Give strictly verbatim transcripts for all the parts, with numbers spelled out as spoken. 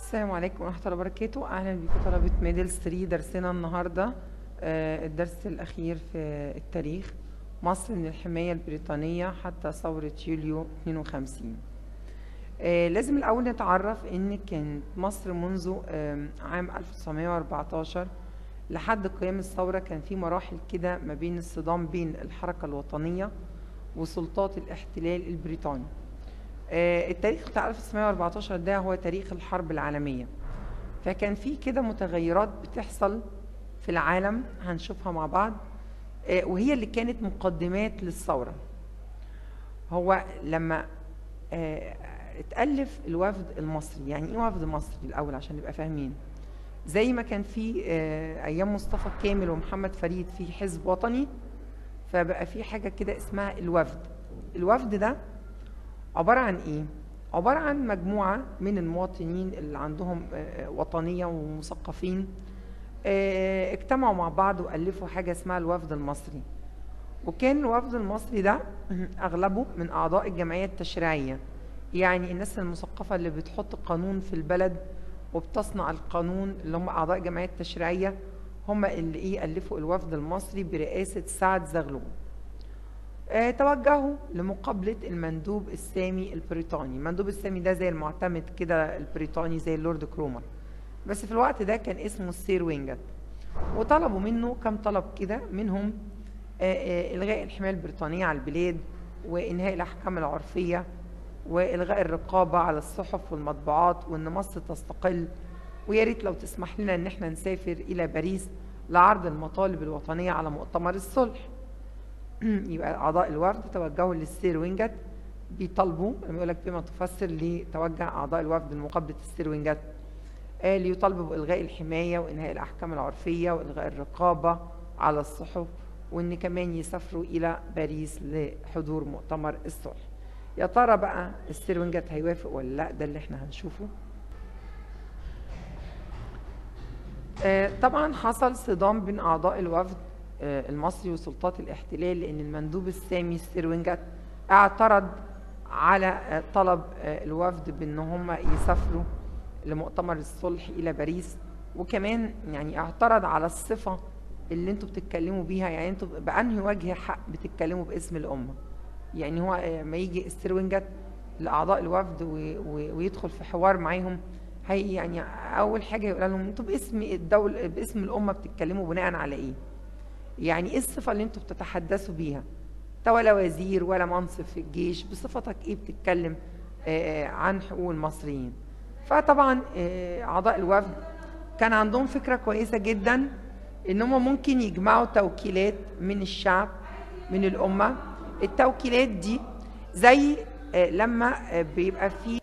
السلام عليكم ورحمة الله وبركاته. أهلا بكم طلبة ميدل ثلاثة. درسنا النهاردة آه، الدرس الأخير في التاريخ، مصر من الحماية البريطانية حتى ثورة يوليو اثنين وخمسين. آه، لازم الأول نتعرف إن كانت مصر منذ آه، عام ألف وتسعمائة وأربعة عشر لحد قيام الثورة كان في مراحل كده ما بين الصدام بين الحركة الوطنية وسلطات الاحتلال البريطاني. آه، التاريخ بتاع ألف وتسعمائة وأربعة عشر ده هو تاريخ الحرب العالمية، فكان في كده متغيرات بتحصل في العالم هنشوفها مع بعض، آه، وهي اللي كانت مقدمات للثورة. هو لما آه، اتألف الوفد المصري، يعني ايه وفد مصري الأول عشان نبقى فاهمين؟ زي ما كان في آه، أيام مصطفى كامل ومحمد فريد في حزب وطني، فبقى في حاجة كده اسمها الوفد. الوفد ده عبارة عن ايه؟ عبارة عن مجموعة من المواطنين اللي عندهم وطنية ومثقفين اجتمعوا مع بعض وألفوا حاجة اسمها الوفد المصري. وكان الوفد المصري ده أغلبه من أعضاء الجمعية التشريعية، يعني الناس المثقفة اللي بتحط قانون في البلد وبتصنع القانون، اللي هم أعضاء الجمعية التشريعية، هم اللي ايه ألفوا الوفد المصري برئاسة سعد زغلول. آه، توجهوا لمقابلة المندوب السامي البريطاني. المندوب السامي ده زي المعتمد كده البريطاني، زي اللورد كرومر، بس في الوقت ده كان اسمه السير وينجت. وطلبوا منه كم طلب كده، منهم آه، آه، إلغاء الحماية البريطانية على البلاد، وإنهاء الأحكام العرفية، وإلغاء الرقابة على الصحف والمطبوعات، وإن مصر تستقل، ويا ريت لو تسمح لنا إن احنا نسافر إلى باريس لعرض المطالب الوطنية على مؤتمر الصلح. يبقى أعضاء الوفد توجهوا للسير وينجت بيطالبوا، لما يقول لك بما تفسر لتوجه أعضاء الوفد لمقابلة السير وينجت، آه ليطالبوا بإلغاء الحماية وإنهاء الأحكام العرفية وإلغاء الرقابة على الصحف، وإن كمان يسافروا إلى باريس لحضور مؤتمر الصلح. يا ترى بقى السير وينجت هيوافق ولا لا؟ ده اللي احنا هنشوفه. آه طبعا حصل صدام بين أعضاء الوفد المصري وسلطات الاحتلال، لأن المندوب السامي السير وينجت اعترض على طلب الوفد بأن هم يسافروا لمؤتمر الصلح إلى باريس، وكمان يعني اعترض على الصفة اللي انتوا بتتكلموا بيها، يعني انتوا بأنهي وجه حق بتتكلموا باسم الأمة؟ يعني هو ما يجي السير وينجت لأعضاء الوفد ويدخل في حوار معاهم، هي يعني أول حاجة يقول لهم انتوا باسم الدولة باسم الأمة بتتكلموا بناء على إيه؟ يعني ايه الصفة اللي انتوا بتتحدثوا بيها؟ انت ولا وزير ولا منصب في الجيش، بصفتك ايه بتتكلم آه عن حقوق المصريين؟ فطبعا آه اعضاء الوفد كان عندهم فكرة كويسة جدا، ان هم ممكن يجمعوا توكيلات من الشعب، من الامة. التوكيلات دي زي آه لما آه بيبقى في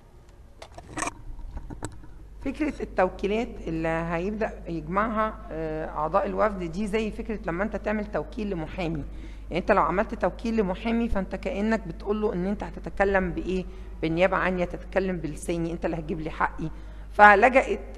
فكرة التوكيلات اللي هيبدأ يجمعها أعضاء الوفد دي، زي فكرة لما أنت تعمل توكيل لمحامي. يعني أنت لو عملت توكيل لمحامي فأنت كأنك بتقول له إن أنت هتتكلم بإيه؟ بالنيابة عني، تتكلم بلساني، أنت اللي هتجيب لي حقي. فلجأت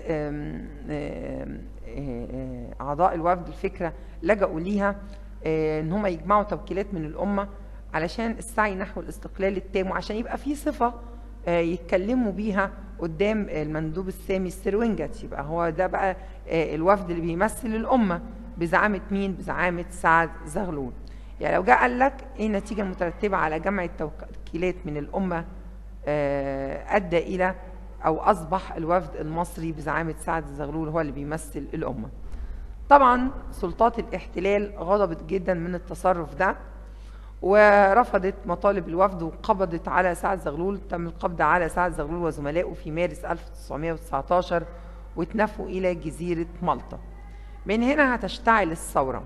أعضاء الوفد الفكرة، لجأوا ليها إن هم يجمعوا توكيلات من الأمة علشان السعي نحو الاستقلال التام، وعشان يبقى في صفة يتكلموا بيها قدام المندوب السامي السير وينجت. يبقى هو ده بقى الوفد اللي بيمثل الأمة بزعامة مين؟ بزعامة سعد زغلول. يعني لو جاء قال لك ايه النتيجة المترتبة على جمع التوكيلات من الأمة، أدى إلى أو أصبح الوفد المصري بزعامة سعد زغلول هو اللي بيمثل الأمة. طبعا سلطات الاحتلال غضبت جدا من التصرف ده، ورفضت مطالب الوفد وقبضت على سعد زغلول. تم القبض على سعد زغلول وزملائه في مارس ألف وتسعمائة وتسعة عشر، واتنفوا إلى جزيرة مالطا. من هنا هتشتعل الثورة.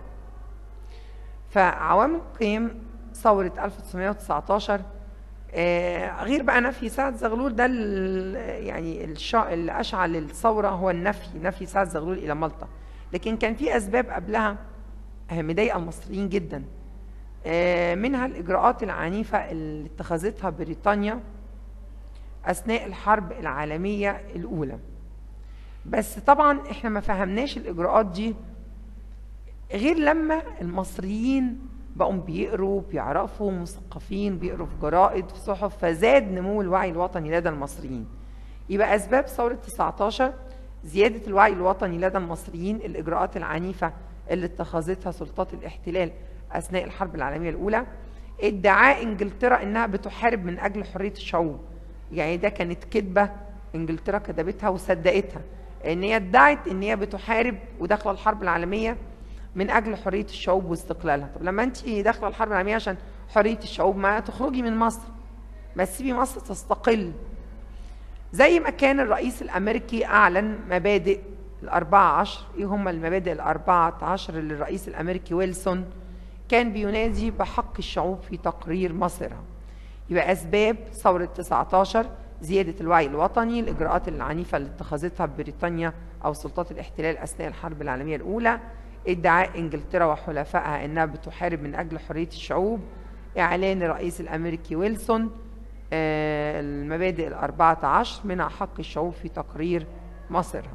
فعوامل قيام ثورة ألف وتسعمائة وتسعة عشر آه غير بقى نفي سعد زغلول ده، يعني اللي أشعل الثورة هو النفي، نفي سعد زغلول إلى مالطا. لكن كان في أسباب قبلها مضايقة المصريين جدا، منها الإجراءات العنيفة اللي اتخذتها بريطانيا أثناء الحرب العالمية الأولى. بس طبعا احنا ما فهمناش الإجراءات دي غير لما المصريين بقوا بيقروا، بيعرفوا، مثقفين، بيقروا في جرائد، في صحف، فزاد نمو الوعي الوطني لدى المصريين. يبقى أسباب ثورة تسعتاشر زيادة الوعي الوطني لدى المصريين، الإجراءات العنيفة اللي اتخذتها سلطات الاحتلال أثناء الحرب العالمية الأولى، ادعاء إنجلترا إنها بتحارب من أجل حرية الشعوب، يعني ده كانت كذبة إنجلترا كتبتها وصدقتها، إن هي ادعت إن هي بتحارب وداخلة الحرب العالمية من أجل حرية الشعوب واستقلالها. طب لما أنت داخلة الحرب العالمية عشان حرية الشعوب ما تخرجي من مصر، ما تسيبي مصر تستقل. زي ما كان الرئيس الأمريكي أعلن مبادئ الأربعة عشر، إيه هم المبادئ الأربعة عشر اللي الرئيس الأمريكي ويلسون كان بينادي بحق الشعوب في تقرير مصيرها. يبقى أسباب ثورة تسعتاشر زيادة الوعي الوطني، الإجراءات العنيفة اللي اتخذتها بريطانيا أو سلطات الاحتلال أثناء الحرب العالمية الأولى، ادعاء إنجلترا وحلفائها أنها بتحارب من أجل حرية الشعوب، إعلان الرئيس الأمريكي ويلسون آه المبادئ الأربعة عشر منها حق الشعوب في تقرير مصيرها.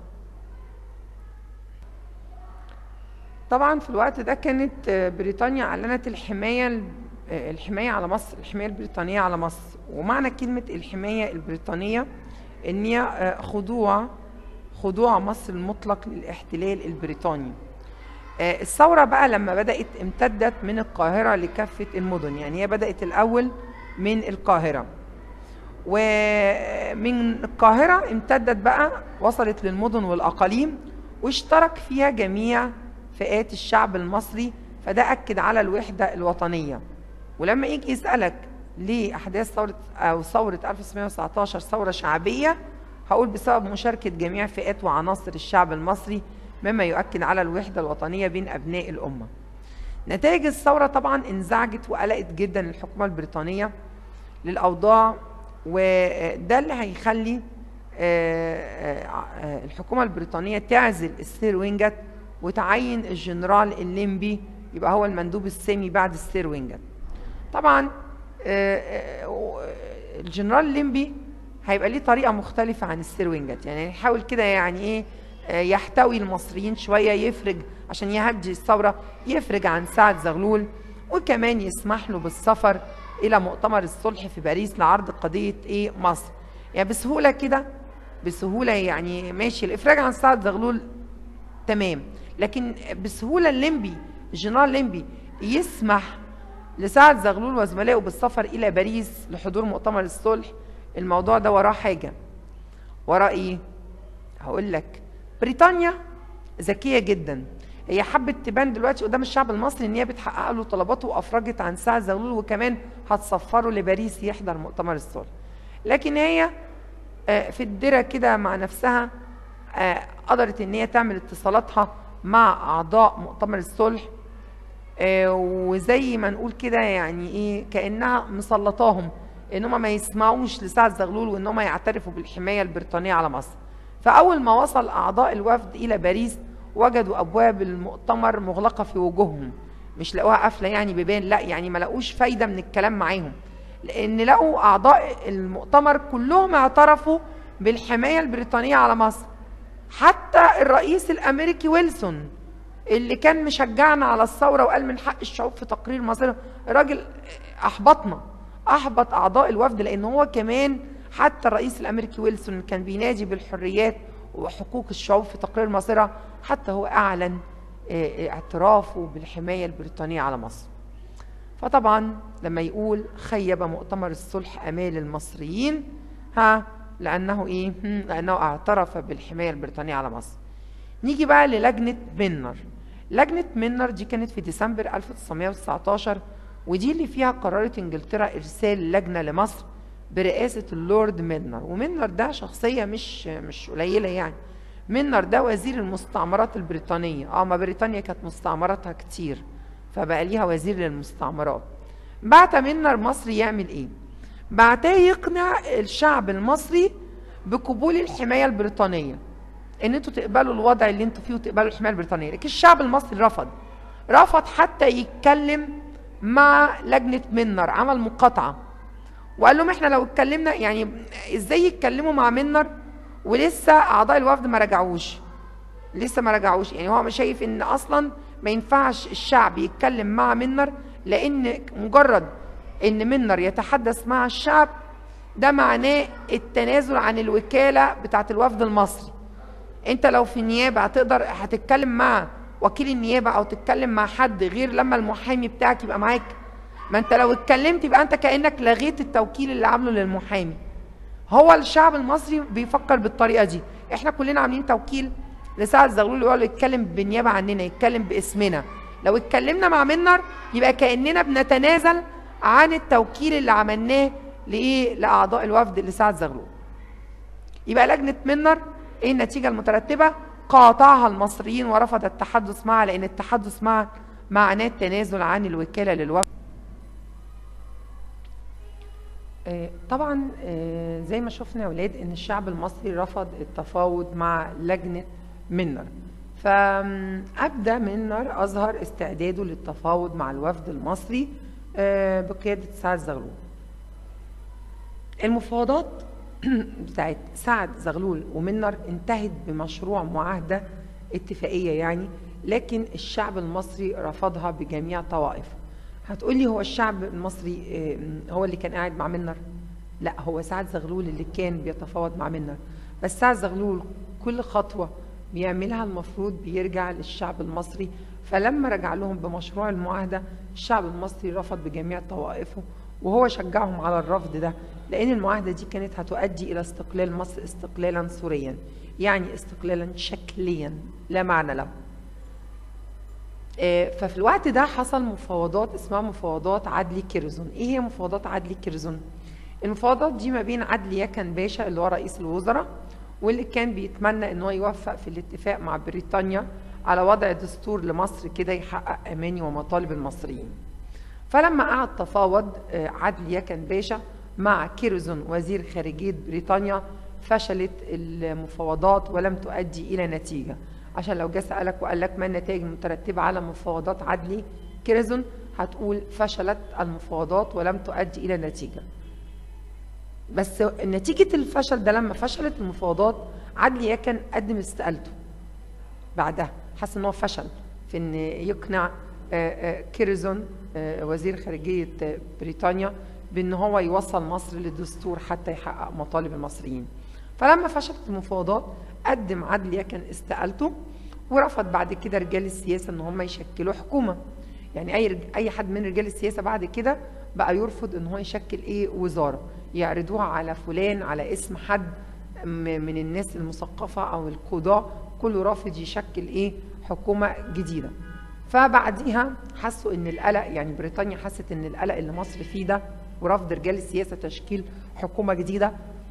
طبعا في الوقت ده كانت بريطانيا أعلنت الحماية الحماية على مصر، الحماية البريطانية على مصر، ومعنى كلمة الحماية البريطانية إن هي خضوع خضوع مصر المطلق للاحتلال البريطاني. الثورة بقى لما بدأت امتدت من القاهرة لكافة المدن، يعني هي بدأت الأول من القاهرة، ومن القاهرة امتدت بقى وصلت للمدن والأقاليم، واشترك فيها جميع فئات الشعب المصري، فده أكد على الوحدة الوطنية. ولما يجي يسألك ليه أحداث ثورة أو ثورة ألف وتسعمائة وتسعة عشر ثورة شعبية، هقول بسبب مشاركة جميع فئات وعناصر الشعب المصري، مما يؤكد على الوحدة الوطنية بين أبناء الأمة. نتائج الثورة طبعا انزعجت وقلقت جدا الحكومة البريطانية للأوضاع، وده اللي هيخلي الحكومة البريطانية تعزل السير وينجت وتعين الجنرال الليمبي يبقى هو المندوب السامي بعد السير وينجت. طبعا الجنرال الليمبي هيبقى ليه طريقة مختلفة عن السير وينجت، يعني يحاول كده يعني ايه يحتوي المصريين شوية، يفرج عشان يهدي الثورة، يفرج عن سعد زغلول، وكمان يسمح له بالسفر إلى مؤتمر الصلح في باريس لعرض قضية إيه مصر. يعني بسهولة كده، بسهولة يعني ماشي الإفراج عن سعد زغلول تمام، لكن بسهولة الليمبي الجنرال الليمبي يسمح لسعد زغلول وزملائه بالسفر إلى باريس لحضور مؤتمر الصلح. الموضوع ده وراه حاجة، وراه إيه؟ هقول لك. بريطانيا ذكية جدا، هي حبت تبان دلوقتي قدام الشعب المصري ان هي بتحقق له طلباته، وافرجت عن سعد زغلول وكمان هتسفره لباريس يحضر مؤتمر الصلح. لكن هي في الدرة كده مع نفسها قدرت ان هي تعمل اتصالاتها مع اعضاء مؤتمر الصلح، وزي ما نقول كده يعني ايه كانها مسلطاهم ان هم ما يسمعوش لسعد زغلول وان هم يعترفوا بالحمايه البريطانيه على مصر. فاول ما وصل اعضاء الوفد الى باريس وجدوا ابواب المؤتمر مغلقه في وجوههم، مش لقوها قافله يعني بيبان، لا يعني ما لقوش فايده من الكلام معاهم، لان لقوا اعضاء المؤتمر كلهم اعترفوا بالحمايه البريطانيه على مصر. حتى الرئيس الامريكي ويلسون اللي كان مشجعنا على الثوره وقال من حق الشعوب في تقرير مصيرها، الراجل احبطنا، احبط اعضاء الوفد، لان هو كمان حتى الرئيس الامريكي ويلسون كان بينادي بالحريات وحقوق الشعوب في تقرير مصيرها، حتى هو اعلن اعترافه بالحمايه البريطانيه على مصر. فطبعا لما يقول خيب مؤتمر الصلح امال المصريين، ها لانه ايه؟ لانه اعترف بالحمايه البريطانيه على مصر. نيجي بقى للجنه منر. لجنه منر دي كانت في ديسمبر ألف وتسعمائة وتسعة عشر، ودي اللي فيها قررت انجلترا ارسال لجنه لمصر برئاسه اللورد ميلنر. وميلنر ده شخصيه مش مش قليله يعني. ميلنر ده وزير المستعمرات البريطانيه، اه ما بريطانيا كانت مستعمراتها كتير فبقى ليها وزير للمستعمرات. بعت ميلنر مصر يعمل ايه؟ بعتاه يقنع الشعب المصري بقبول الحمايه البريطانيه، ان انتوا تقبلوا الوضع اللي انتوا فيه وتقبلوا الحمايه البريطانيه. لكن الشعب المصري رفض، رفض حتى يتكلم مع لجنه ميلنر، عمل مقاطعه وقال لهم احنا لو اتكلمنا يعني ازاي يتكلموا مع ميلنر ولسه اعضاء الوفد ما رجعوش، لسه ما رجعوش. يعني هو مش شايف ان اصلا ما ينفعش الشعب يتكلم مع ميلنر، لان مجرد ان ميلنر يتحدث مع الشعب ده معناه التنازل عن الوكالة بتاعت الوفد المصري. انت لو في النيابة هتقدر هتتكلم مع وكيل النيابة او تتكلم مع حد غير لما المحامي بتاعك يبقى معاك؟ ما انت لو اتكلمت يبقى انت كأنك لغيت التوكيل اللي عامله للمحامي. هو الشعب المصري بيفكر بالطريقة دي. احنا كلنا عاملين توكيل لسعد زغلول يقول يتكلم بالنيابة عننا، يتكلم باسمنا. لو اتكلمنا مع منر يبقى كأننا بنتنازل عن التوكيل اللي عملناه لايه؟ لاعضاء الوفد لسعد زغلول. يبقى لجنة منر ايه النتيجة المترتبة؟ قاطعها المصريين ورفض التحدث معها، لان التحدث معها معناه التنازل عن الوكالة للوفد. طبعا زي ما شفنا يا ولاد ان الشعب المصري رفض التفاوض مع لجنة منر، فأبدأ منر أظهر استعداده للتفاوض مع الوفد المصري بقيادة سعد زغلول. المفاوضات بتاعت سعد زغلول ومنر انتهت بمشروع معاهدة اتفاقية يعني، لكن الشعب المصري رفضها بجميع طوائفه. هتقولي هو الشعب المصري هو اللي كان قاعد مع منر؟ لا، هو سعد زغلول اللي كان بيتفاوض مع منر، بس سعد زغلول كل خطوة بيعملها المفروض بيرجع للشعب المصري. فلما رجع لهم بمشروع المعاهدة الشعب المصري رفض بجميع طوائفه، وهو شجعهم على الرفض ده، لأن المعاهدة دي كانت هتؤدي إلى استقلال مصر استقلالا سوريا، يعني استقلالا شكليا لا معنى له. ففي الوقت ده حصل مفاوضات اسمها مفاوضات عدلي كيرزون. ايه هي مفاوضات عدلي كيرزون؟ المفاوضات دي ما بين عدلي يكن باشا اللي هو رئيس الوزراء، واللي كان بيتمنى ان هو يوفق في الاتفاق مع بريطانيا على وضع دستور لمصر كده يحقق اماني ومطالب المصريين. فلما قعد تفاوض عدلي يكن باشا مع كيرزون وزير خارجية بريطانيا فشلت المفاوضات ولم تؤدي الى نتيجة. عشان لو جه سألك وقال لك ما النتائج المترتبة على مفاوضات عدلي كيرزون، هتقول فشلت المفاوضات ولم تؤدي إلى نتيجة. بس نتيجة الفشل ده لما فشلت المفاوضات عدلي يكن قدم استقالته بعدها، حس ان هو فشل في ان يقنع كيرزون وزير خارجية بريطانيا بان هو يوصل مصر للدستور حتى يحقق مطالب المصريين. فلما فشلت المفاوضات قدم عدلي يكن استقالته، ورفض بعد كده رجال السياسه ان هم يشكلوا حكومه. يعني اي اي حد من رجال السياسه بعد كده بقى يرفض ان هو يشكل ايه وزاره، يعرضوها على فلان على اسم حد من الناس المثقفه او القضاه، كله رافض يشكل ايه حكومه جديده. فبعديها حسوا ان القلق، يعني بريطانيا حست ان القلق اللي مصر فيه ده ورفض رجال السياسه تشكيل حكومه جديده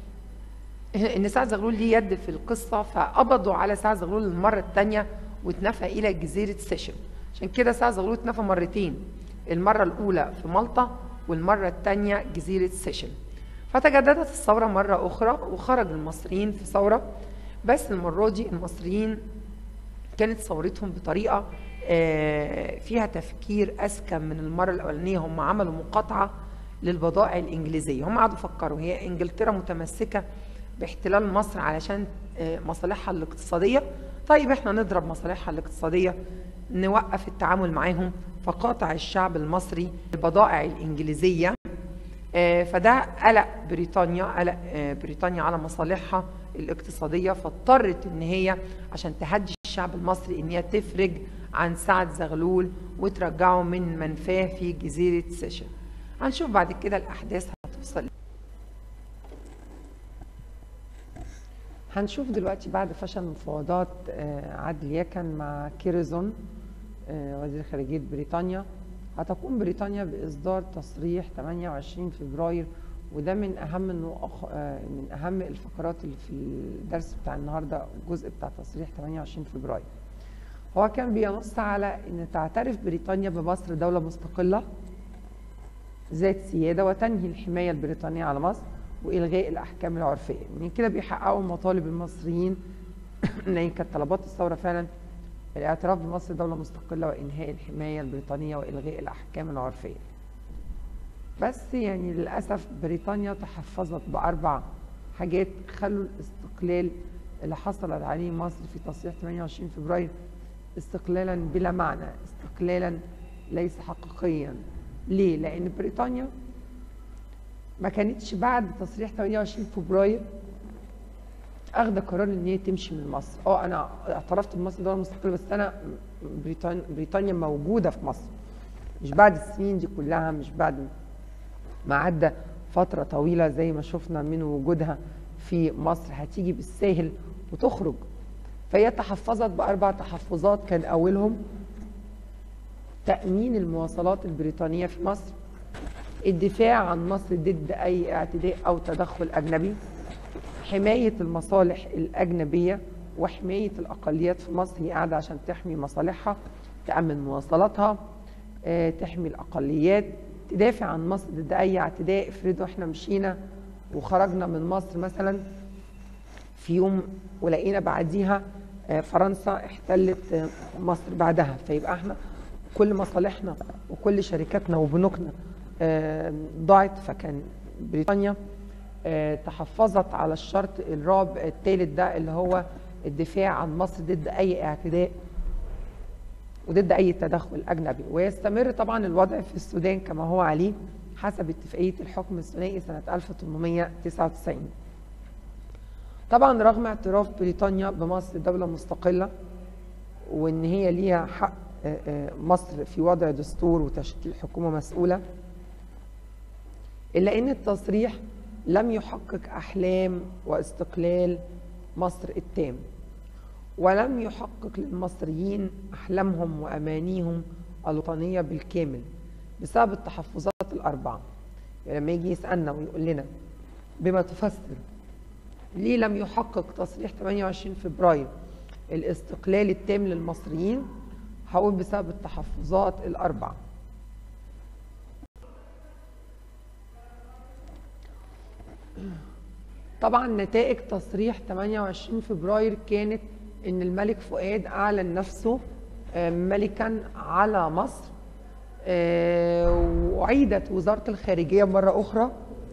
ان سعد زغلول ليه يد في القصه، فقبضوا على سعد زغلول المره الثانيه واتنفى الى جزيره سيشل. عشان كده سعد زغلول اتنفى مرتين، المره الاولى في مالطا والمره الثانيه جزيره سيشل. فتجددت الثوره مره اخرى وخرج المصريين في ثوره، بس المره دي المصريين كانت ثورتهم بطريقه فيها تفكير اذكى من المره الاولانيه. هم عملوا مقاطعه للبضائع الانجليزيه. هم قعدوا فكروا هي انجلترا متمسكه باحتلال مصر علشان مصالحها الاقتصاديه، طيب احنا نضرب مصالحها الاقتصاديه، نوقف التعامل معاهم. فقاطع الشعب المصري البضائع الانجليزيه، فده قلق بريطانيا، قلق بريطانيا على مصالحها الاقتصاديه، فاضطرت ان هي عشان تهدي الشعب المصري ان هي تفرج عن سعد زغلول وترجعه من منفاه في جزيره سيشل. هنشوف بعد كده الاحداث هتوصل. هنشوف دلوقتي بعد فشل مفاوضات عدلي يكن مع كيرزون وزير خارجية بريطانيا، هتقوم بريطانيا بإصدار تصريح ثمانية وعشرين فبراير، وده من أهم من أهم الفقرات اللي في الدرس بتاع النهارده، الجزء بتاع تصريح ثمانية وعشرين فبراير. هو كان بينص على إن تعترف بريطانيا بمصر دولة مستقلة ذات سيادة وتنهي الحماية البريطانية على مصر وإلغاء الأحكام العرفية. من كده بيحققوا مطالب المصريين إن كانت طلبات الثورة فعلا الاعتراف بمصر دولة مستقلة وإنهاء الحماية البريطانية وإلغاء الأحكام العرفية. بس يعني للأسف بريطانيا تحفظت بأربع حاجات خلوا الاستقلال اللي حصلت عليه مصر في تصريح ثمانية وعشرين فبراير استقلالا بلا معنى، استقلالا ليس حقيقيا. ليه؟ لأن بريطانيا ما كانتش بعد تصريح ثمانية وعشرين فبراير اخذ قرار ان هي تمشي من مصر. اه انا اعترفت بمصر دوله مستقله، بس انا بريطانيا بريطانيا موجوده في مصر، مش بعد السنين دي كلها، مش بعد ما عدى فتره طويله زي ما شفنا من وجودها في مصر هتيجي بالساهل وتخرج. فهي تحفظت باربع تحفظات، كان اولهم تامين المواصلات البريطانيه في مصر، الدفاع عن مصر ضد اي اعتداء او تدخل اجنبي، حماية المصالح الأجنبية وحماية الأقليات في مصر. هي قاعدة عشان تحمي مصالحها، تأمن مواصلاتها، آه، تحمي الأقليات، تدافع عن مصر ضد أي اعتداء. افرضوا احنا مشينا وخرجنا من مصر مثلا في يوم ولقينا بعديها آه، فرنسا احتلت آه، مصر بعدها، فيبقى احنا كل مصالحنا وكل شركاتنا وبنوكنا آه، ضاعت. فكان بريطانيا تحفظت على الشرط الرابع الثالث ده اللي هو الدفاع عن مصر ضد اي اعتداء وضد اي تدخل اجنبي. ويستمر طبعا الوضع في السودان كما هو عليه حسب اتفاقيه الحكم الثنائي سنه ألف وثمانمائة وتسعة وتسعين. طبعا رغم اعتراف بريطانيا بمصر دوله مستقله وان هي ليها حق مصر في وضع دستور وتشكيل حكومه مسؤوله، الا ان التصريح لم يحقق أحلام واستقلال مصر التام، ولم يحقق للمصريين أحلامهم وأمانيهم الوطنية بالكامل بسبب التحفظات الأربعة. يعني لما يجي يسألنا ويقول لنا بما تفسر ليه لم يحقق تصريح ثمانية وعشرين فبراير الاستقلال التام للمصريين، هقول بسبب التحفظات الأربعة. طبعا نتائج تصريح ثمانية وعشرين فبراير كانت ان الملك فؤاد اعلن نفسه ملكا على مصر، وعيدت وزارة الخارجية مرة اخرى،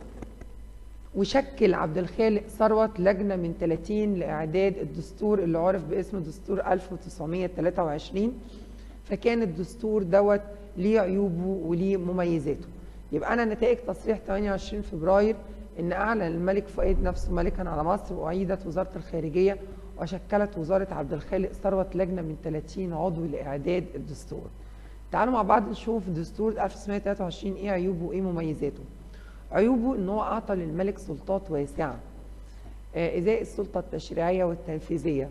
وشكل عبد الخالق ثروت لجنة من ثلاثين لاعداد الدستور اللي عرف باسم دستور ألف وتسعمائة وثلاثة وعشرين. فكان الدستور دوت ليه عيوبه وليه مميزاته. يبقى انا نتائج تصريح ثمانية وعشرين فبراير ان اعلن الملك فؤاد نفسه ملكا على مصر، واعيدت وزاره الخارجيه، وشكلت وزاره عبد الخالق ثروت لجنه من ثلاثين عضو لاعداد الدستور. تعالوا مع بعض نشوف دستور ألف وتسعمائة وثلاثة وعشرين ايه عيوبه وايه مميزاته. عيوبه ان هو اعطى للملك سلطات واسعه ازاء السلطه التشريعيه والتنفيذيه،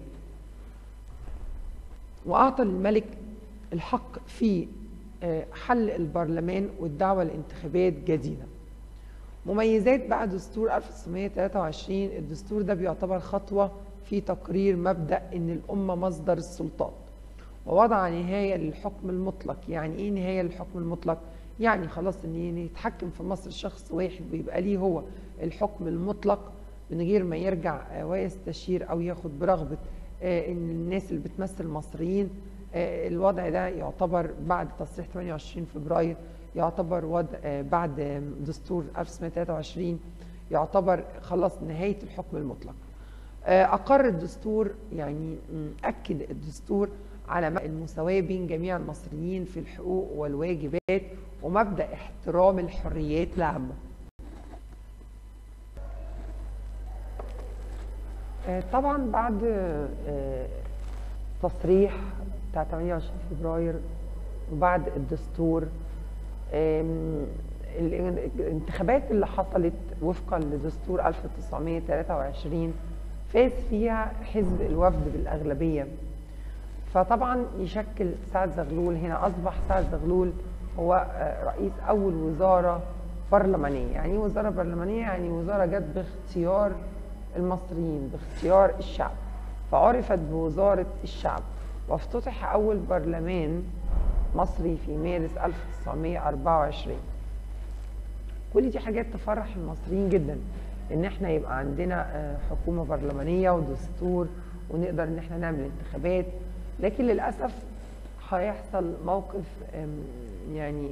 واعطى للملك الحق في حل البرلمان والدعوه لانتخابات جديده. مميزات بقى دستور ألف وتسعمائة وثلاثة وعشرين، الدستور ده بيعتبر خطوة في تقرير مبدأ إن الأمة مصدر السلطات، ووضع نهاية للحكم المطلق. يعني إيه نهاية للحكم المطلق؟ يعني خلاص إن يتحكم في مصر شخص واحد ويبقى ليه هو الحكم المطلق من غير ما يرجع ويستشير أو ياخد برغبة إن الناس اللي بتمثل المصريين. الوضع ده يعتبر بعد تصريح ثمانية وعشرين فبراير، يعتبر وضع بعد دستور ألف وتسعمائة وثلاثة وعشرين، يعتبر خلاص نهاية الحكم المطلق. أقر الدستور، يعني أكد الدستور على المساواة بين جميع المصريين في الحقوق والواجبات ومبدأ احترام الحريات العامة. طبعا بعد تصريح بتاع ثمانية وعشرين فبراير وبعد الدستور، الانتخابات اللي حصلت وفقا لدستور ألف وتسعمائة وثلاثة وعشرين فاز فيها حزب الوفد بالأغلبية. فطبعا يشكل سعد زغلول، هنا أصبح سعد زغلول هو رئيس أول وزارة برلمانية. يعني وزارة برلمانية يعني وزارة جت باختيار المصريين، باختيار الشعب، فعرفت بوزارة الشعب. وافتتح أول برلمان مصري في مارس ألف وتسعمائة وأربعة وعشرين. كل دي حاجات تفرح المصريين جدا، ان احنا يبقى عندنا حكومة برلمانية ودستور ونقدر ان احنا نعمل انتخابات. لكن للأسف هيحصل موقف يعني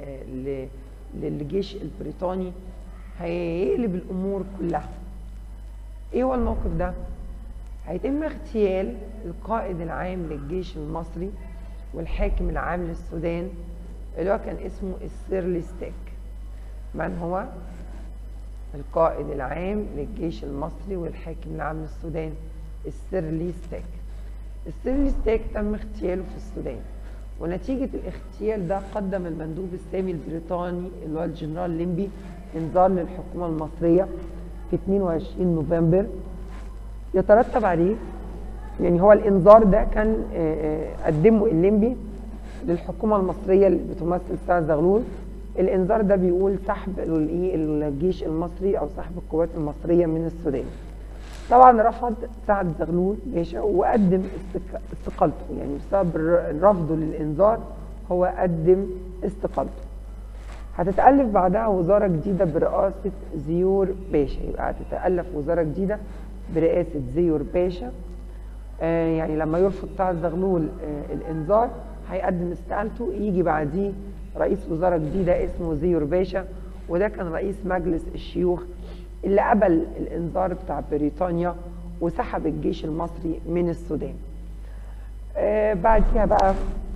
للجيش البريطاني هيقلب الأمور كلها. ايه هو الموقف ده؟ هيتم اغتيال القائد العام للجيش المصري والحاكم العام للسودان اللي هو كان اسمه السيرلي ستيك. من هو؟ القائد العام للجيش المصري والحاكم العام للسودان السيرلي ستاك. السيرلي ستاك تم اغتياله في السودان، ونتيجة الاغتيال ده قدم المندوب السامي البريطاني اللي هو الجنرال ليمبي انذار للحكومة المصرية في اتنين وعشرين نوفمبر. يترتب عليه، يعني هو الانذار ده كان قدمه الليمبي للحكومة المصرية اللي بتمثل سعد زغلول. الانذار ده بيقول سحب الجيش المصري او سحب القوات المصرية من السودان. طبعا رفض سعد زغلول باشا وقدم استقالته، يعني بسبب رفضه للانذار هو قدم استقالته. هتتألف بعدها وزارة جديدة برئاسة زيور باشا، يبقى هتتألف وزارة جديدة برئاسة زيور باشا. آه يعني لما يرفض سعد زغلول آه الانذار هيقدم استقالته، يجي بعديه رئيس وزارة جديدة اسمه زيور باشا، وده كان رئيس مجلس الشيوخ اللي قبل الانذار بتاع بريطانيا وسحب الجيش المصري من السودان. آه بعديها بقى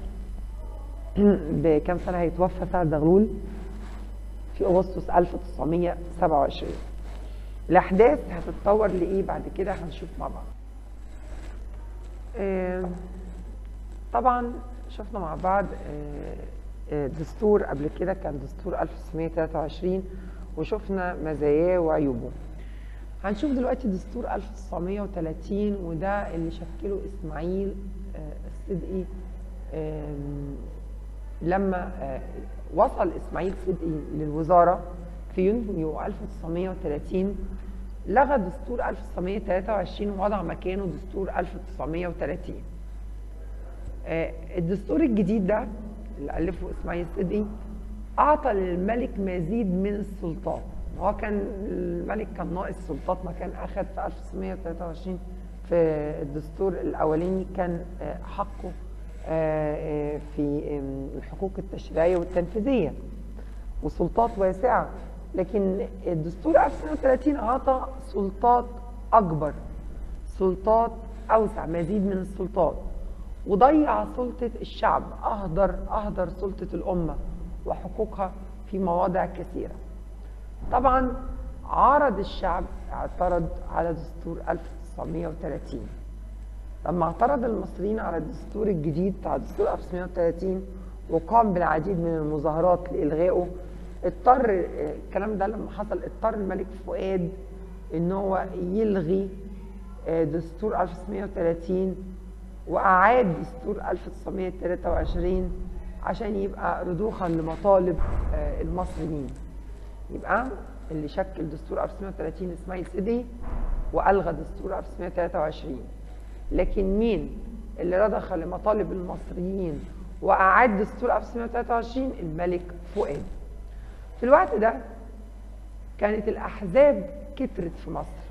بكام سنة هيتوفى سعد زغلول في أغسطس ألف وتسعمية وسبعة وعشرين. الأحداث هتتطور لإيه بعد كده هنشوف مع بعض. آه طبعا شفنا مع بعض آه دستور قبل كده كان دستور ألف وتسعمية وتلاتة وعشرين، وشفنا مزاياه وعيوبه. هنشوف دلوقتي دستور ألف وتسعمية وتلاتين، وده اللي شكله اسماعيل الصدقي. لما وصل اسماعيل صدقي للوزاره في يونيو ألف وتسعمية وتلاتين لغى دستور ألف وتسعمية وتلاتة وعشرين ووضع مكانه دستور ألف وتسعمية وتلاتين. الدستور الجديد ده اللي ألفه اسماعيل صدقي أعطى للملك مزيد من السلطات. هو كان الملك كان ناقص سلطات، ما كان أخذ في ألف وتسعمية وتلاتة وعشرين في الدستور الأولاني كان حقه في الحقوق التشريعية والتنفيذية وسلطات واسعة، لكن الدستور ألف وتسعمية وتلاتين أعطى سلطات أكبر، سلطات أوسع، مزيد من السلطات، وضيع سلطة الشعب، أهدر أهدر سلطة الأمة وحقوقها في مواضع كثيرة. طبعا عارض الشعب، اعترض على دستور ألف وتسعمية وتلاتين. لما اعترض المصريين على الدستور الجديد بتاع دستور ألف وتسعمية وتلاتين وقام بالعديد من المظاهرات لإلغائه، اضطر الكلام ده لما حصل اضطر الملك فؤاد ان هو يلغي دستور ألف وتسعمية وتلاتين وأعاد دستور ألف وتسعمية وتلاتة وعشرين عشان يبقى رضوخا لمطالب المصريين. يبقى اللي شكل دستور ألف وتسعمية وتلاتين اسماعيل صدقي وألغى دستور ألف وتسعمية وتلاتة وعشرين. لكن مين اللي رضخ لمطالب المصريين وأعاد دستور ألف وتسعمية وتلاتة وعشرين؟ الملك فؤاد. في الوقت ده كانت الأحزاب كترت في مصر،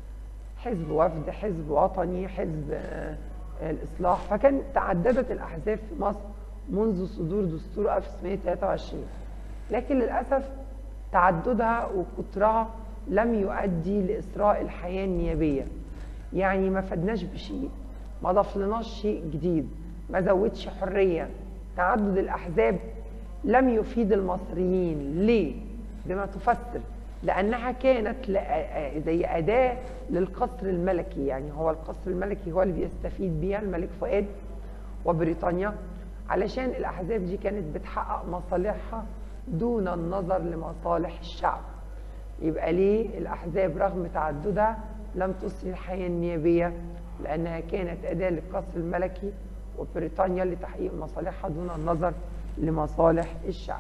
حزب وفد، حزب وطني، حزب الإصلاح، فكان تعددت الأحزاب في مصر منذ صدور دستور ألف وتسعمية وتلاتة وعشرين. لكن للأسف تعددها وكترها لم يؤدي لإسراء الحياة النيابية، يعني ما فدناش بشيء، ما ضفلناش شيء جديد، ما زودش حرية. تعدد الأحزاب لم يفيد المصريين. ليه؟ بما تفسر لأنها كانت زي أداة للقصر الملكي، يعني هو القصر الملكي هو اللي بيستفيد بيها الملك فؤاد وبريطانيا، علشان الأحزاب دي كانت بتحقق مصالحها دون النظر لمصالح الشعب. يبقى ليه الأحزاب رغم تعددها لم تسري الحياة النيابية؟ لأنها كانت أداة للقصر الملكي وبريطانيا لتحقيق مصالحها دون النظر لمصالح الشعب.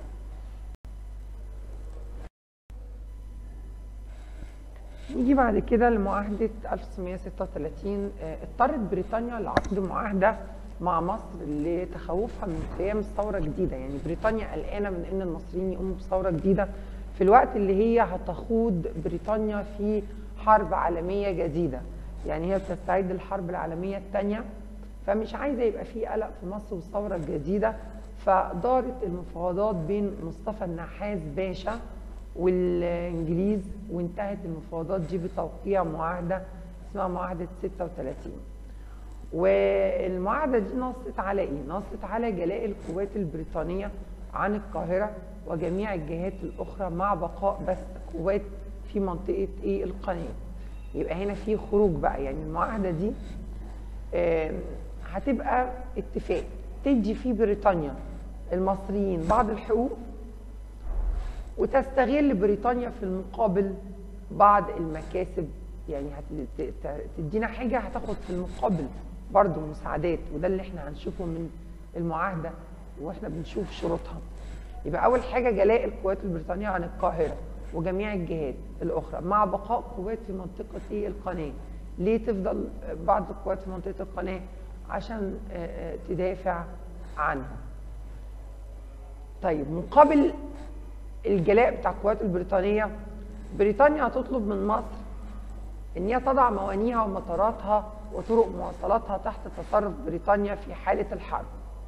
نيجي بعد كده لمعاهدة ألف وتسعمية وستة وتلاتين. اضطرت بريطانيا لعقد معاهدة مع مصر لتخوفها من قيام ثورة جديدة، يعني بريطانيا قلقانة من ان المصريين يقوموا بثورة جديدة في الوقت اللي هي هتخوض بريطانيا في حرب عالمية جديدة، يعني هي بتستعد للحرب العالمية الثانية، فمش عايزة يبقى في قلق في مصر والثورة الجديدة. فدارت المفاوضات بين مصطفى النحاس باشا والانجليز، وانتهت المفاوضات دي بتوقيع معاهدة اسمها معاهدة ستة وتلاتين. والمعاهدة دي نصت على ايه؟ نصت على جلاء القوات البريطانية عن القاهرة وجميع الجهات الأخرى، مع بقاء بس قوات في منطقه ايه القناه. يبقى هنا في خروج بقى، يعني المعاهده دي هتبقى اتفاق تدي فيه بريطانيا المصريين بعض الحقوق، وتستغل بريطانيا في المقابل بعض المكاسب. يعني هتدينا حاجه هتاخد في المقابل برضو مساعدات، وده اللي احنا هنشوفه من المعاهده واحنا بنشوف شروطها. يبقى اول حاجه جلاء القوات البريطانيه عن القاهره وجميع الجهات الاخرى مع بقاء قوات في منطقه ايه القناه. ليه تفضل بعض القوات في منطقه القناه؟ عشان تدافع عنها. طيب مقابل الجلاء بتاع القوات البريطانيه، بريطانيا هتطلب من مصر ان هي تضع موانيها ومطاراتها وطرق مواصلاتها تحت تصرف بريطانيا في حاله الحرب،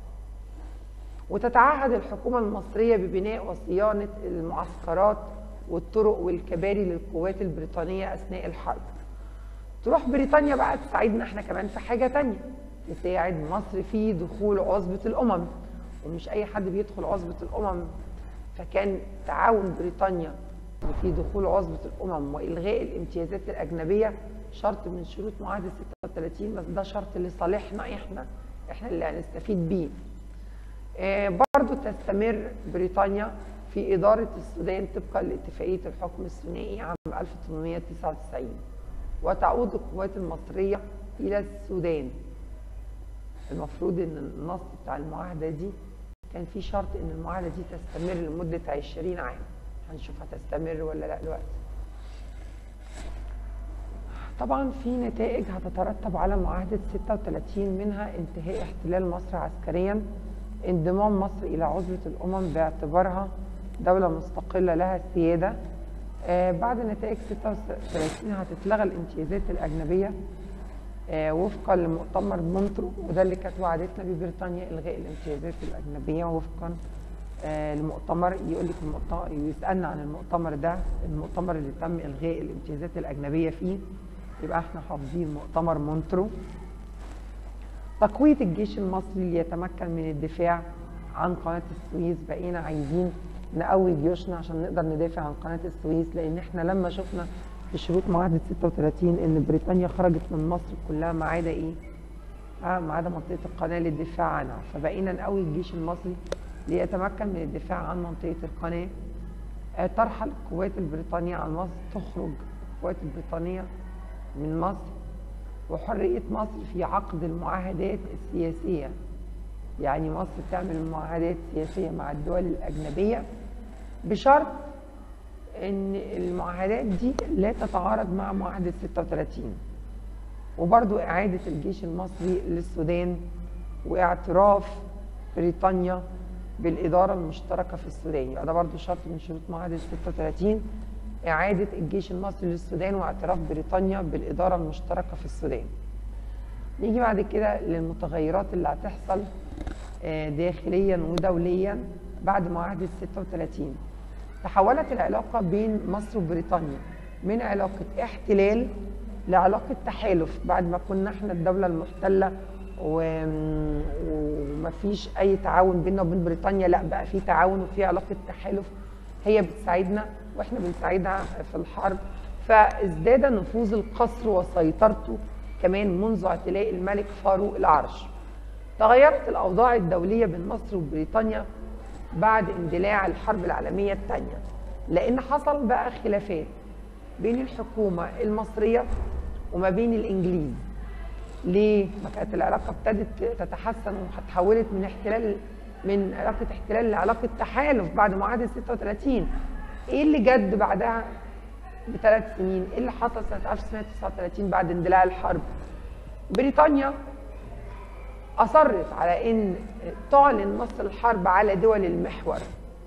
وتتعهد الحكومه المصريه ببناء وصيانه المعسكرات والطرق والكباري للقوات البريطانيه اثناء الحرب. تروح بريطانيا بقى تساعدنا احنا كمان في حاجه تانية، تساعد مصر في دخول عصبه الامم، ومش اي حد بيدخل عصبه الامم. فكان تعاون بريطانيا في دخول عصبه الامم والغاء الامتيازات الاجنبيه شرط من شروط معاهده ستة وثلاثين، بس ده شرط لصالحنا احنا احنا اللي هنستفيد بيه. آه برضو تستمر بريطانيا في اداره السودان طبقا لاتفاقيه الحكم الثنائي عام ألف وثمانمائة وتسعة وتسعين، وتعود القوات المصريه الى السودان. المفروض ان النص بتاع المعاهده دي كان في شرط ان المعاهده دي تستمر لمده عشرين عام. هنشوف هتستمر ولا لا دلوقتي. طبعا في نتائج هتترتب على معاهده ستة وثلاثين، منها انتهاء احتلال مصر عسكريا، انضمام مصر الى عصبه الامم باعتبارها دوله مستقله لها السياده. آه بعد نتائج ستة وثلاثين هتتلغى الامتيازات الاجنبيه آه وفقا لمؤتمر مونترو، وده اللي كانت وعدتنا ببريطانيا الغاء الامتيازات الاجنبيه وفقا آه لمؤتمر. يقول لك المؤتمر، يسالنا عن المؤتمر ده، المؤتمر اللي تم الغاء الامتيازات الاجنبيه فيه، يبقى احنا حافظين مؤتمر مونترو. تقويه الجيش المصري ليتمكن من الدفاع عن قناه السويس. بقينا عايزين نقوي جيوشنا عشان نقدر ندافع عن قناه السويس، لان احنا لما شفنا في شروط معاهده ستة وثلاثين ان بريطانيا خرجت من مصر كلها ما عدا ايه؟ اه ما عدا منطقه القناه للدفاع عنها، فبقينا نقوي الجيش المصري ليتمكن من الدفاع عن منطقه القناه. آه ترحل القوات البريطانيه عن مصر، تخرج القوات البريطانيه من مصر، وحريه مصر في عقد المعاهدات السياسيه. يعني مصر تعمل معاهدات سياسيه مع الدول الاجنبيه بشرط ان المعاهدات دي لا تتعارض مع معاهده ستة وثلاثين. وبرضو اعاده الجيش المصري للسودان، واعتراف بريطانيا بالاداره المشتركه في السودان. يبقى ده برضو شرط من شروط معاهده ستة وثلاثين، اعاده الجيش المصري للسودان واعتراف بريطانيا بالاداره المشتركه في السودان. نيجي بعد كده للمتغيرات اللي هتحصل داخليا ودوليا بعد معاهده ستة وثلاثين. تحولت العلاقه بين مصر وبريطانيا من علاقه احتلال لعلاقه تحالف. بعد ما كنا احنا الدوله المحتله ومفيش اي تعاون بيننا وبين بريطانيا، لا بقى في تعاون وفي علاقه تحالف، هي بتساعدنا واحنا بنساعدها في الحرب. فازداد نفوذ القصر وسيطرته كمان منذ اعتلاء الملك فاروق العرش. تغيرت الاوضاع الدوليه بين مصر وبريطانيا بعد اندلاع الحرب العالميه الثانيه، لان حصل بقى خلافات بين الحكومه المصريه وما بين الانجليز. ليه؟ ما كانت العلاقه ابتدت تتحسن وتحولت من احتلال من علاقه احتلال لعلاقه تحالف بعد معاهده ستة وثلاثين. ايه اللي جد بعدها بثلاث سنين؟ ايه اللي حصل سنه ألف وتسعمائة وتسعة وثلاثين بعد اندلاع الحرب؟ بريطانيا اصرت على ان تعلن مصر الحرب على دول المحور،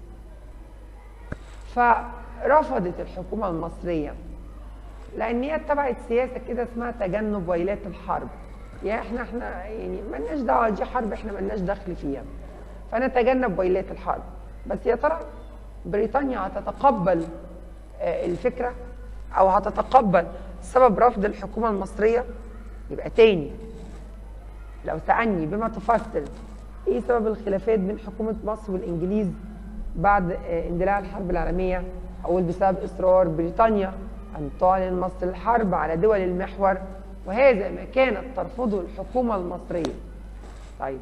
فرفضت الحكومه المصريه لان هي اتبعت سياسه كده اسمها تجنب ويلات الحرب. يعني احنا احنا يعني مالناش دعوه، دي حرب احنا مالناش دخل فيها، فنتجنب ويلات الحرب. بس يا ترى بريطانيا هتتقبل الفكره او هتتقبل سبب رفض الحكومه المصريه؟ يبقى تاني لو سألني بما تفسر ايه سبب الخلافات بين حكومه مصر والانجليز بعد اندلاع الحرب العالميه، اقول بسبب اصرار بريطانيا أن تعلن مصر الحرب على دول المحور، وهذا ما كانت ترفضه الحكومة المصرية. طيب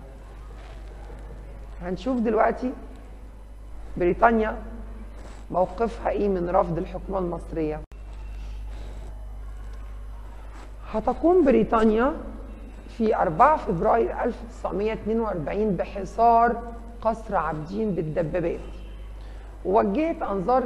هنشوف دلوقتي بريطانيا موقفها ايه من رفض الحكومة المصرية. هتقوم بريطانيا في أربعة فبراير ألف وتسعمائة واثنين وأربعين بحصار قصر عابدين بالدبابات، ووجهت انظار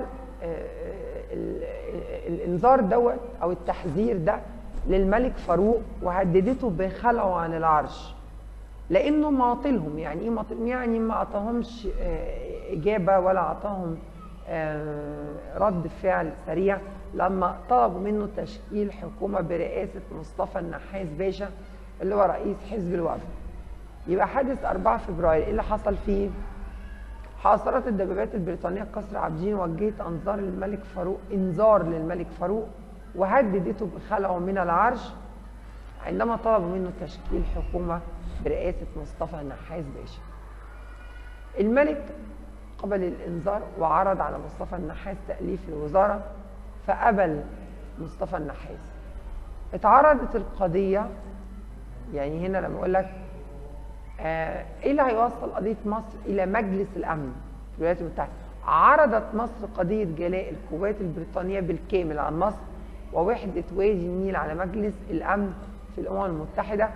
الانذار دوت او التحذير ده للملك فاروق، وهددته بخلعه عن العرش لانه معطلهم. يعني ايه معطلهم؟ يعني ما اعطاهمش اجابه ولا اعطاهم رد فعل سريع لما طلبوا منه تشكيل حكومه برئاسه مصطفى النحاس باشا اللي هو رئيس حزب الوفد. يبقى حادث أربعة فبراير ايه اللي حصل فيه؟ حاصرت الدبابات البريطانيه قصر عابدين، وجهت انظار للملك فاروق انذار للملك فاروق وهددته بخلعه من العرش عندما طلبوا منه تشكيل حكومه برئاسه مصطفى النحاس باشا. الملك قبل الانذار وعرض على مصطفى النحاس تأليف الوزاره، فقبل مصطفى النحاس. اتعرضت القضيه، يعني هنا لما اقول لك آه ايه اللي هيوصل قضيه مصر الى مجلس الامن في الولايات المتحده؟ عرضت مصر قضيه جلاء القوات البريطانيه بالكامل عن مصر ووحده وادي النيل على مجلس الامن في الامم المتحده،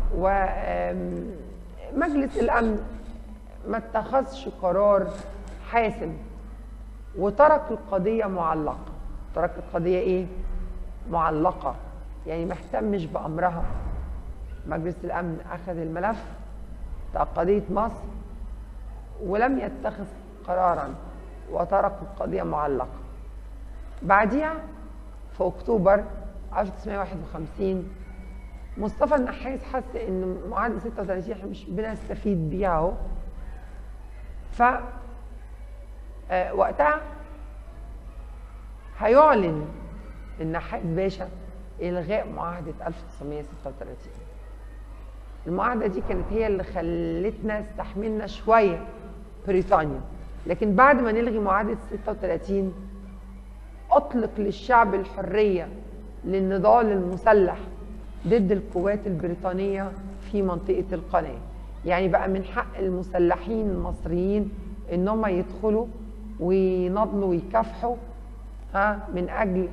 ومجلس الامن ما اتخذش قرار حاسم وترك القضيه معلقه. ترك القضيه ايه؟ معلقه، يعني ما اهتمش بامرها. مجلس الامن اخذ الملف بتاع قضيه مصر ولم يتخذ قرارا وترك القضيه معلقه. بعديها في اكتوبر ألف وتسعمائة وواحد وخمسين مصطفى النحاس حس ان معاهده ستة وثلاثين احنا مش بنستفيد بيها اهو، ف آه وقتها هيعلن النحاس باشا الغاء معاهده ألف وتسعمائة وستة وثلاثين. المعاهده دي كانت هي اللي خلتنا استحملنا شويه بريطانيا، لكن بعد ما نلغي معاهده ستة وثلاثين اطلق للشعب الحريه للنضال المسلح ضد القوات البريطانيه في منطقه القناه. يعني بقى من حق المسلحين المصريين ان هم يدخلوا ويناضلوا ويكافحوا ها من اجل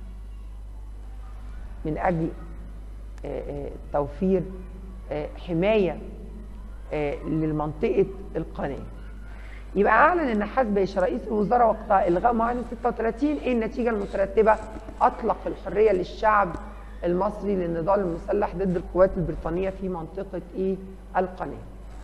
من اجل توفير حمايه لمنطقه القناه. يبقى اعلن النحاس باشا رئيس الوزراء وقتها الغاء معاهده ستة وثلاثين. ايه النتيجه المترتبه؟ اطلق الحريه للشعب المصري للنضال المسلح ضد القوات البريطانيه في منطقه ايه؟ القناه.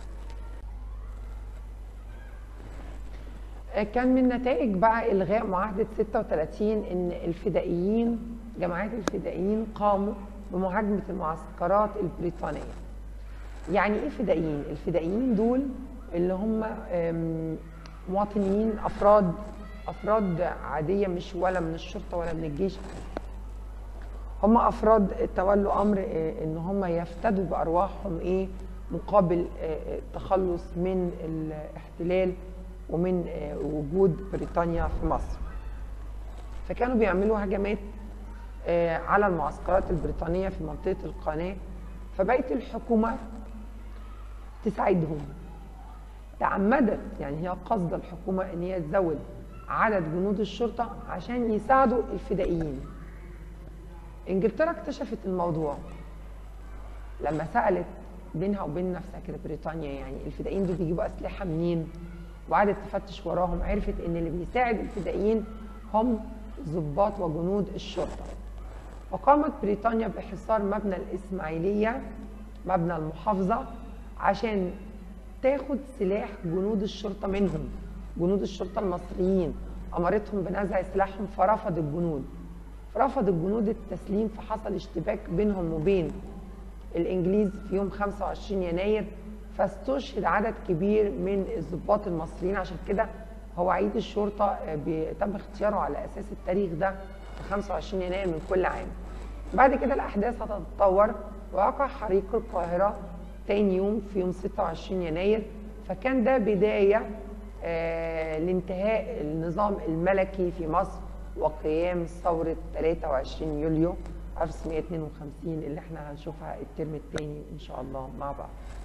كان من نتائج بقى الغاء معاهده ستة وثلاثين ان الفدائيين جماعات الفدائيين قاموا بمهاجمه المعسكرات البريطانيه. يعني ايه فدائيين؟ الفدائيين دول اللي هم مواطنين افراد افراد عاديه، مش ولا من الشرطه ولا من الجيش. هم افراد تولوا امر ان هم يفتدوا بارواحهم ايه؟ مقابل التخلص من الاحتلال ومن وجود بريطانيا في مصر. فكانوا بيعملوا هجمات على المعسكرات البريطانيه في منطقه القناه، فبقت الحكومه تساعدهم. تعمدت، يعني هي قصد الحكومه ان هي تزود عدد جنود الشرطه عشان يساعدوا الفدائيين. انجلترا اكتشفت الموضوع لما سالت بينها وبين نفسها كده بريطانيا، يعني الفدائيين دول بيجيبوا اسلحه منين؟ وقعدت تفتش وراهم، عرفت ان اللي بيساعد الفدائيين هم ضباط وجنود الشرطه. وقامت بريطانيا بحصار مبنى الاسماعيليه، مبنى المحافظه، عشان تاخد سلاح جنود الشرطه منهم. جنود الشرطه المصريين امرتهم بنزع سلاحهم، فرفض الجنود فرفض الجنود التسليم، فحصل اشتباك بينهم وبين الانجليز في يوم خمسة وعشرين يناير، فاستشهد عدد كبير من الضباط المصريين. عشان كده هو عيد الشرطه تم اختياره على اساس التاريخ ده في خمسة وعشرين يناير من كل عام. بعد كده الاحداث هتتطور ووقع حريق القاهره تاني يوم في يوم ستة وعشرين يناير، فكان ده بدايه آه لانتهاء النظام الملكي في مصر وقيام ثورة ثلاثة وعشرين يوليو ألف وتسعمائة واثنين وخمسين اللي احنا هنشوفها الترم الثاني إن شاء الله مع بعض.